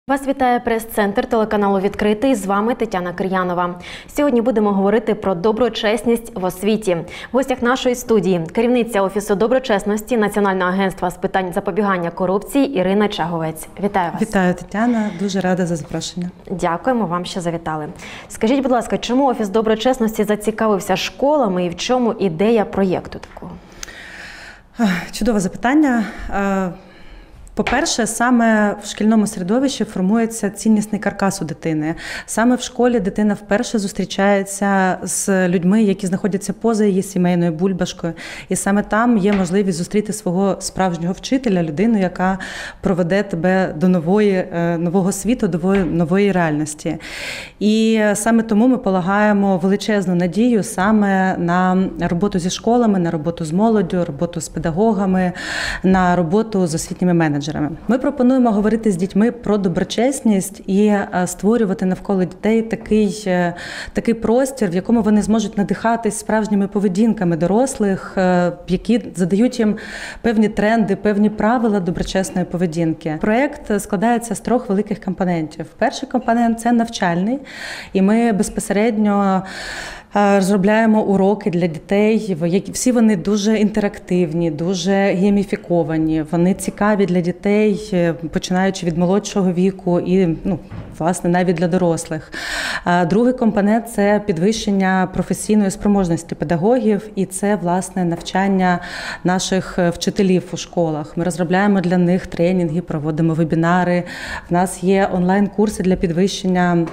Вас вітає прес-центр телеканалу «Відкритий». З вами Тетяна Кир'янова. Сьогодні будемо говорити про доброчесність в освіті. В гостях нашої студії керівниця Офісу доброчесності Національного агентства з питань запобігання корупції Ірина Чаговець. Вітаю вас. Вітаю, Тетяна. Дуже рада за запрошення. Дякуємо вам, що завітали. Скажіть, будь ласка, чому Офіс доброчесності зацікавився школами і в чому ідея проєкту такого? Чудове запитання. По-перше, саме в шкільному середовищі формується ціннісний каркас у дитини. Саме в школі дитина вперше зустрічається з людьми, які знаходяться поза її сімейною бульбашкою. І саме там є можливість зустріти свого справжнього вчителя, людину, яка проведе тебе до нового світу, до нової реальності. І саме тому ми полагаємо величезну надію саме на роботу зі школами, на роботу з молоддю, роботу з педагогами, на роботу з освітніми менеджерами. Ми пропонуємо говорити з дітьми про доброчесність і створювати навколо дітей такий простір, в якому вони зможуть надихатись справжніми поведінками дорослих, які задають їм певні тренди, певні правила доброчесної поведінки. Проєкт складається з 3 великих компонентів. Перший компонент – це навчальний, і ми безпосередньо розробляємо уроки для дітей. Всі вони дуже інтерактивні, дуже гейміфіковані. Вони цікаві для дітей, починаючи від молодшого віку і, власне, навіть для дорослих. Другий компонент – це підвищення професійної спроможності педагогів і це, власне, навчання наших вчителів у школах. Ми розробляємо для них тренінги, проводимо вебінари. В нас є онлайн-курси для підвищення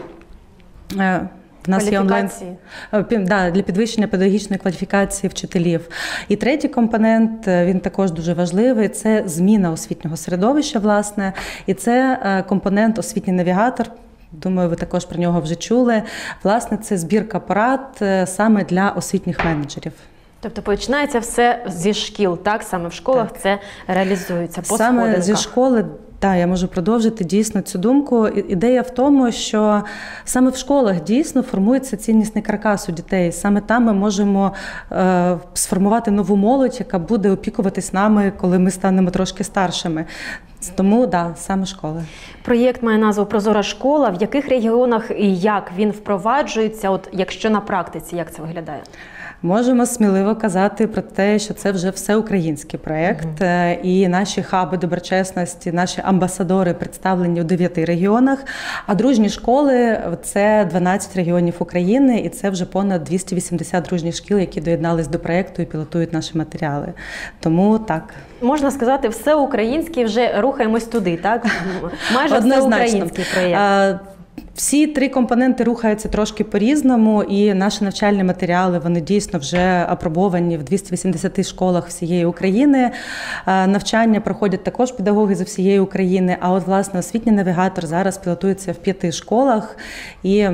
для підвищення педагогічної кваліфікації вчителів. І третій компонент, він також дуже важливий, це зміна освітнього середовища, власне, і це компонент освітній навігатор. Думаю, ви також про нього вже чули. Власне, це збірка порад саме для освітніх менеджерів. Тобто починається все зі шкіл, так? Саме в школах це реалізується по сходинках. Саме зі школи, так, я можу продовжити дійсно цю думку. Ідея в тому, що саме в школах дійсно формується ціннісний каркас у дітей. Саме там ми можемо сформувати нову молодь, яка буде опікуватись нами, коли ми станемо трошки старшими. Тому, саме школи. Проєкт має назву «Прозора школа». В яких регіонах і як він впроваджується, якщо на практиці, як це виглядає? Можемо сміливо казати про те, що це вже всеукраїнський проєкт, і наші хаби доброчесності, наші амбасадори представлені у 9 регіонах, а дружні школи – це 12 регіонів України, і це вже понад 280 дружніх шкіл, які доєднались до проєкту і пілотують наші матеріали. Тому так. Можна сказати, всеукраїнський, вже рухаємось туди, так? Майже всеукраїнський проєкт. Всі 3 компоненти рухаються трошки по-різному, і наші навчальні матеріали, вони дійсно вже апробовані в 280 школах всієї України. Навчання проходять також педагоги з всієї України, а от, власне, освітній навігатор зараз пілотується в 5 школах, і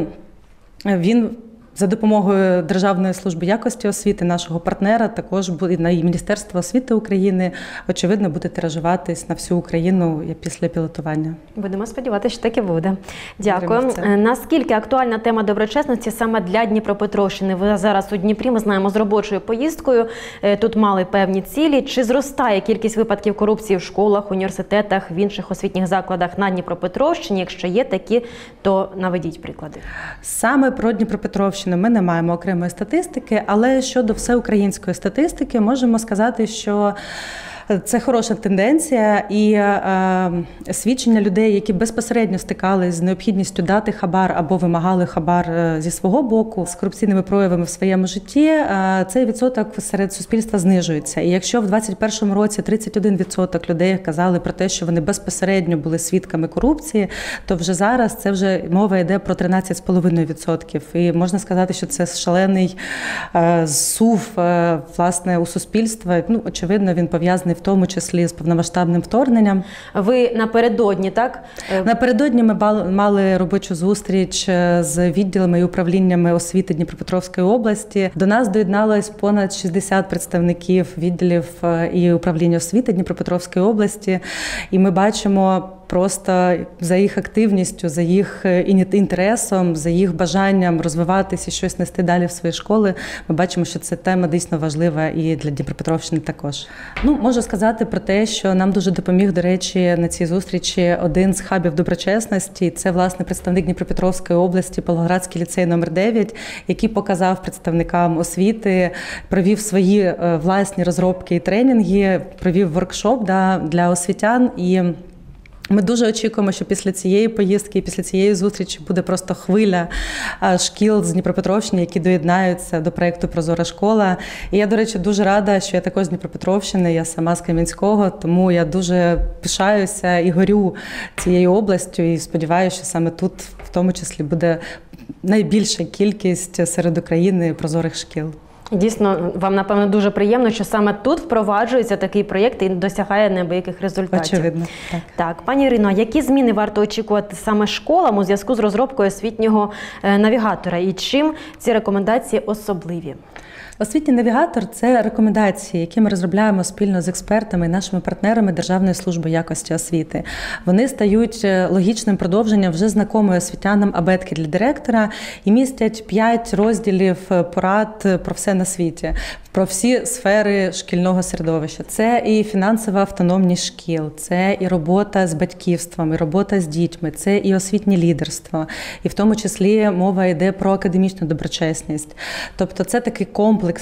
він за допомогою Державної служби якості освіти, нашого партнера, також буде на Міністерство освіти України, очевидно, буде тиражуватись на всю Україну після пілотування. Будемо сподіватися, що так і буде. Дякую. Наскільки актуальна тема доброчесності саме для Дніпропетровщини? Ви зараз у Дніпрі, ми знаємо, з робочою поїздкою. Тут мали певні цілі. Чи зростає кількість випадків корупції в школах, університетах, в інших освітніх закладах на Дніпропетровщині? Якщо є такі, то наведіть приклади. Саме про Дніпропетровщину ми не маємо окремої статистики, але щодо всеукраїнської статистики можемо сказати, що це хороша тенденція і свідчення людей, які безпосередньо стикались з необхідністю дати хабар або вимагали хабар зі свого боку, з корупційними проявами в своєму житті, цей відсоток серед суспільства знижується. І якщо в 2021 році 31% людей казали про те, що вони безпосередньо були свідками корупції, то вже зараз це вже мова йде про 13,5%. І можна сказати, що це шалений зсув, власне, у суспільства. Очевидно, він пов'язаний в тому числі з повномасштабним вторгненням. Ви напередодні, так? Напередодні ми мали робочу зустріч з відділами і управліннями освіти Дніпропетровської області. До нас доєдналось понад 60 представників відділів і управління освіти Дніпропетровської області. І ми бачимо просто за їх активністю, за їх інтересом, за їх бажанням розвиватися і щось нести далі в свої школи. Ми бачимо, що ця тема дійсно важлива і для Дніпропетровщини також. Можу сказати про те, що нам дуже допоміг, до речі, на цій зустрічі один з хабів доброчесності. Це, власне, представник Дніпропетровської області, Павлоградський ліцей номер 9, який показав представникам освіти, провів свої власні розробки і тренінги, провів воркшоп для освітян. І ми дуже очікуємо, що після цієї поїздки, після цієї зустрічі буде просто хвиля шкіл з Дніпропетровщини, які доєднаються до проєкту «Прозора школа». І я, до речі, дуже рада, що я також з Дніпропетровщини, я сама з Кам'янського, тому я дуже пишаюся і горю цією областю і сподіваюся, що саме тут в тому числі буде найбільша кількість серед України прозорих шкіл. Дійсно, вам, напевно, дуже приємно, що саме тут впроваджується такий проєкт і досягає неабияких результатів. Очевидно, так. Так, пані Ірино, які зміни варто очікувати саме школам у зв'язку з розробкою освітнього навігатора? І чим ці рекомендації особливі? Освітній навігатор – це рекомендації, які ми розробляємо спільно з експертами і нашими партнерами Державної служби якості освіти. Вони стають логічним продовженням вже знакомої освітянам абетки для директора і містять 5 розділів порад про все на світі, про всі сфери шкільного середовища. Це і фінансова автономність шкіл, це і робота з батьківством, і робота з дітьми, це і освітнє лідерство, і в тому числі мова йде про академічну доброчесність. Тобто це такий комплексний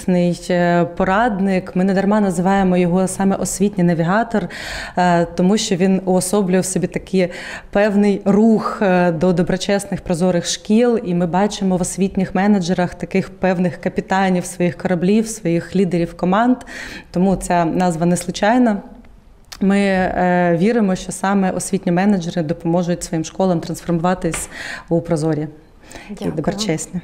порадник. Ми недарма називаємо його саме освітній навігатор, тому що він уособлює в собі такий певний рух до доброчесних прозорих шкіл, і ми бачимо в освітніх менеджерах таких певних капітанів своїх кораблів, своїх лідерів команд, тому ця назва не случайна. Ми віримо, що саме освітні менеджери допоможуть своїм школам трансформуватись у прозорі і доброчесні.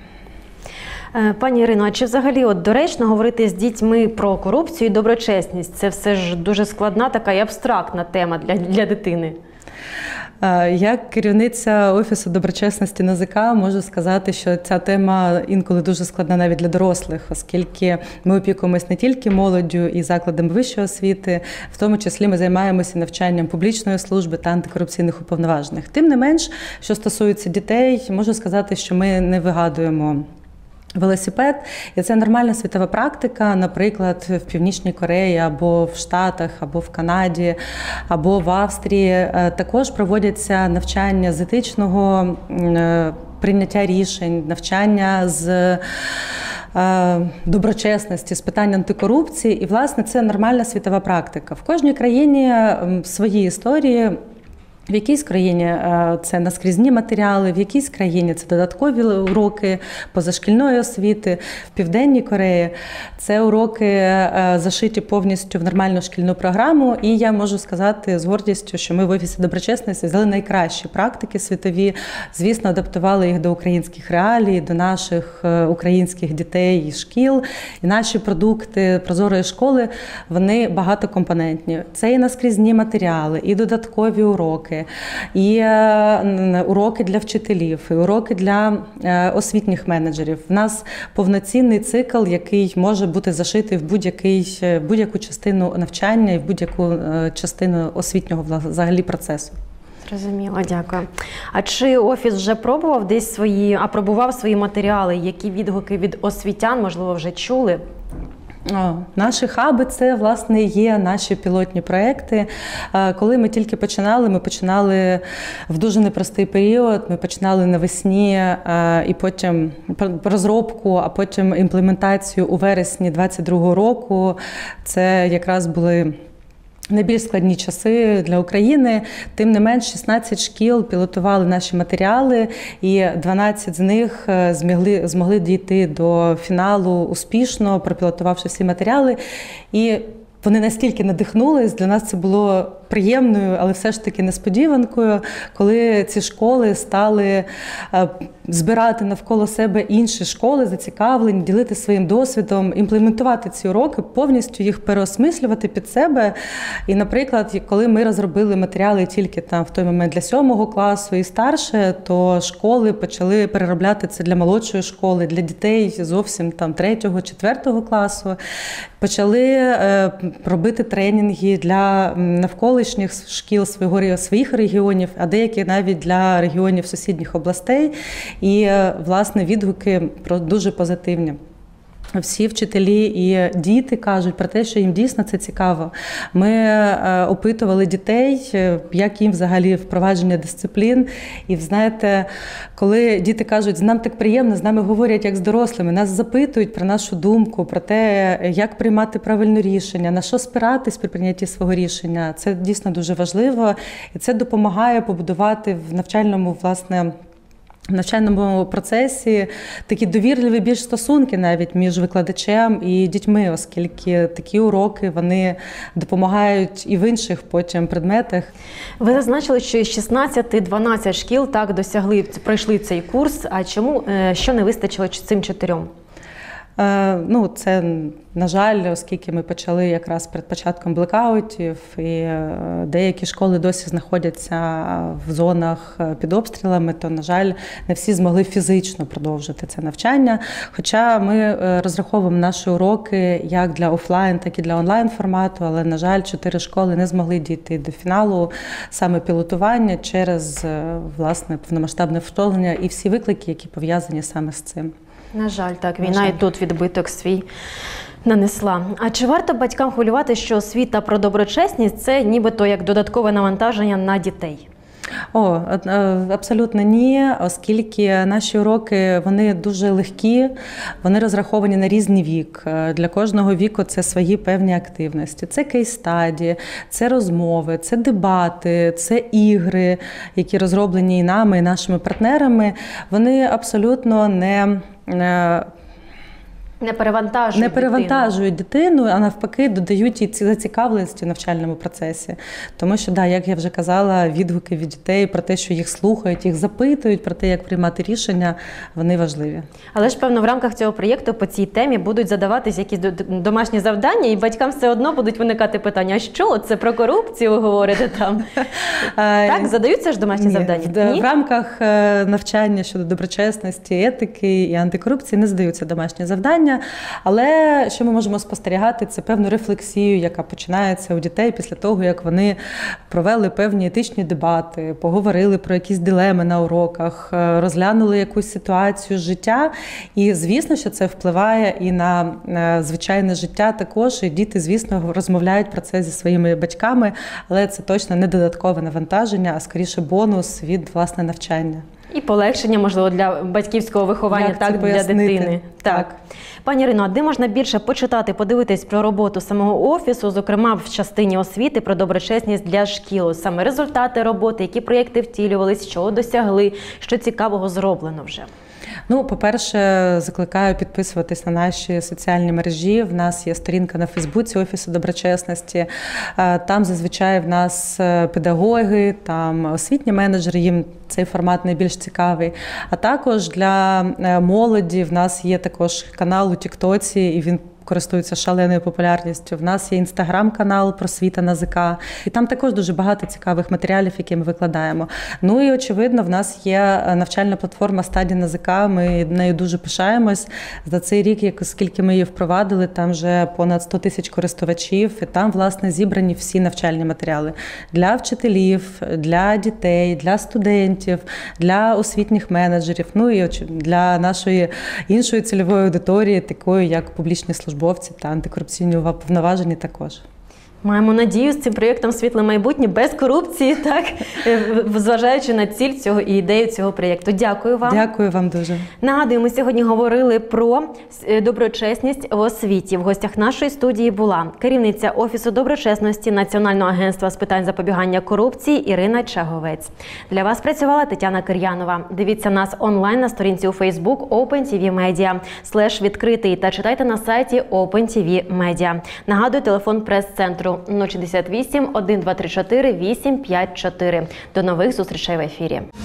Пані Ірино, а чи взагалі доречно говорити з дітьми про корупцію і доброчесність? Це все ж дуже складна така і абстрактна тема для дитини. Як керівниця Офісу доброчесності НАЗК можу сказати, що ця тема інколи дуже складна навіть для дорослих, оскільки ми опікуємось не тільки молоддю і закладами вищої освіти, в тому числі ми займаємося навчанням публічної служби та антикорупційних уповноважених. Тим не менш, що стосується дітей, можу сказати, що ми не вигадуємо велосипед, і це нормальна світова практика, наприклад, в Північній Кореї, або в Штатах, або в Канаді, або в Австрії. Також проводяться навчання з етичного прийняття рішень, навчання з доброчесності, з питань антикорупції. І, власне, це нормальна світова практика. В кожній країні свої історії. В якійсь країні це наскрізні матеріали, в якійсь країні це додаткові уроки позашкільної освіти. В Південній Кореї це уроки зашиті повністю в нормальну шкільну програму. І я можу сказати з гордістю, що ми в Офісі доброчесності взяли найкращі практики світові, звісно, адаптували їх до українських реалій, до наших українських дітей і шкіл. І наші продукти прозорої школи, вони багатокомпонентні. Це і наскрізні матеріали, і додаткові уроки, і уроки для вчителів, і уроки для освітніх менеджерів. В нас повноцінний цикл, який може бути зашитий в будь-яку частину навчання і в будь-яку частину освітнього взагалі процесу. Зрозуміло, дякую. А чи Офіс вже пробував десь апробував свої матеріали? Які відгуки від освітян, можливо, вже чули? Наші хаби – це, власне, є наші пілотні проекти. Коли ми тільки починали, ми починали в дуже непростий період. Ми починали навесні і потім розробку, а потім імплементацію у вересні 2022 року. Це якраз були найбільш складні часи для України. Тим не менш, 16 шкіл пілотували наші матеріали, і 12 з них змогли дійти до фіналу успішно, пропілотувавши всі матеріали. І вони настільки надихнулись, для нас це було приємною, але все ж таки несподіванкою, коли ці школи стали збирати навколо себе інші школи, зацікавлені, ділити своїм досвідом, імплементувати ці уроки, повністю їх переосмислювати під себе. І, наприклад, коли ми розробили матеріали тільки в той момент для 7 класу і старше, то школи почали переробляти це для молодшої школи, для дітей зовсім 3-4 класу. Почали робити тренінги для навколишніх шкіл своїх регіонів, а деякі навіть для регіонів сусідніх областей. І, власне, відгуки дуже позитивні. Всі вчителі і діти кажуть про те, що їм дійсно це цікаво. Ми опитували дітей, як їм взагалі впровадження дисциплін. І, знаєте, коли діти кажуть, нам так приємно, з нами говорять як з дорослими, нас запитують про нашу думку, про те, як приймати правильне рішення, на що спиратись при прийнятті свого рішення. Це дійсно дуже важливо. І це допомагає побудувати в навчальному процесі такі довірливі більш стосунки навіть між викладачем і дітьми, оскільки такі уроки, вони допомагають і в інших потім предметах. Ви зазначили, що із 16-12 шкіл так пройшли цей курс. А чому, що не вистачило цим 4? Це, на жаль, оскільки ми почали якраз перед початком блекаутів, і деякі школи досі знаходяться в зонах під обстрілами, то, на жаль, не всі змогли фізично продовжити це навчання. Хоча ми розраховуємо наші уроки як для офлайн, так і для онлайн формату, але, на жаль, 4 школи не змогли дійти до фіналу саме пілотування через, власне, повномасштабне вторгнення і всі виклики, які пов'язані саме з цим. На жаль, так, війна і тут відбиток свій нанесла. А чи варто батькам хвилювати, що освіта про доброчесність – це нібито як додаткове навантаження на дітей? Абсолютно ні, оскільки наші уроки, вони дуже легкі, вони розраховані на різний вік. Для кожного віку це свої певні активності. Це кейс-стаді, це розмови, це дебати, це ігри, які розроблені і нами, і нашими партнерами. Вони абсолютно не перевантажують дитину, а навпаки додають їй зацікавленості в навчальному процесі. Тому що, як я вже казала, відгуки від дітей про те, що їх слухають, їх запитують про те, як приймати рішення, вони важливі. Але ж, певно, в рамках цього проєкту по цій темі будуть задаватись якісь домашні завдання, і батькам все одно будуть виникати питання, а що це про корупцію ви говорите там? Так, задаються ж домашні завдання? Ні? В рамках навчання щодо доброчесності, етики і антикорупції не задаються домашні завдання. Але що ми можемо спостерігати, це певну рефлексію, яка починається у дітей після того, як вони провели певні етичні дебати, поговорили про якісь дилеми на уроках, розглянули якусь ситуацію з життя. І, звісно, що це впливає і на звичайне життя також. І діти, звісно, розмовляють про це зі своїми батьками, але це точно не додаткове навантаження, а скоріше бонус від, власне, навчання. І полегшення, можливо, для батьківського виховання, так, для дитини. Так. Пані Ірино, а де можна більше почитати, подивитись про роботу самого офісу, зокрема в частині освіти про доброчесність для шкіл? Саме результати роботи, які проєкти втілювались, що досягли, що цікавого зроблено вже? По-перше, закликаю підписуватись на наші соціальні мережі. В нас є сторінка на Фейсбуці Офісу доброчесності. Там зазвичай в нас педагоги, там освітні менеджери, їм цей формат найбільш цікавий. А також для молоді в нас є також канал у Тіктоці, і він користуються шаленою популярністю. В нас є інстаграм-канал «Просвіта НАЗК», і там також дуже багато цікавих матеріалів, які ми викладаємо. І, очевидно, в нас є навчальна платформа «Стаді НАЗК», ми нею дуже пишаємось. За цей рік, скільки ми її впровадили, там вже понад 100 тисяч користувачів, і там, власне, зібрані всі навчальні матеріали для вчителів, для дітей, для студентів, для освітніх менеджерів, і для нашої іншої цільової аудиторії, такої як публічні службовці та антикорупційні повноважені також. Маємо надію з цим проєктом «Світле майбутнє» без корупції, так, зважаючи на ціль цього і ідею цього проєкту. Дякую вам. Дякую вам дуже. Нагадую, ми сьогодні говорили про доброчесність в освіті. В гостях нашої студії була керівниця Офісу доброчесності Національного агентства з питань запобігання корупції Ірина Чаговець. Для вас працювала Тетяна Кир'янова. Дивіться нас онлайн на сторінці у Facebook OpenTV Media /відкритий та читайте на сайті OpenTV Media. Нагадую, телефон прес-центру 068 1234 854. До нових зустрічей в ефірі.